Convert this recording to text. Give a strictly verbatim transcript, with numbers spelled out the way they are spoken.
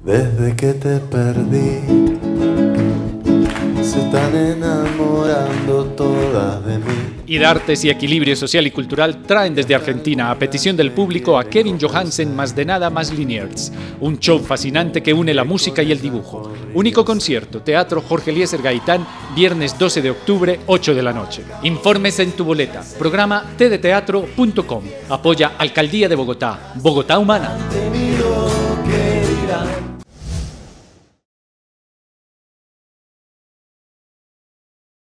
Desde que te perdí, se están enamorando todas de mí. Idartes y Equilibrio Social y Cultural traen desde Argentina, a petición del público, a Kevin Johansen Más de Nada Más Liniers, un show fascinante que une la música y el dibujo. Único concierto, Teatro Jorge Eliezer Gaitán, viernes doce de octubre, ocho de la noche. Informes en tu boleta. Programa t d teatro punto com. Apoya Alcaldía de Bogotá. Bogotá Humana.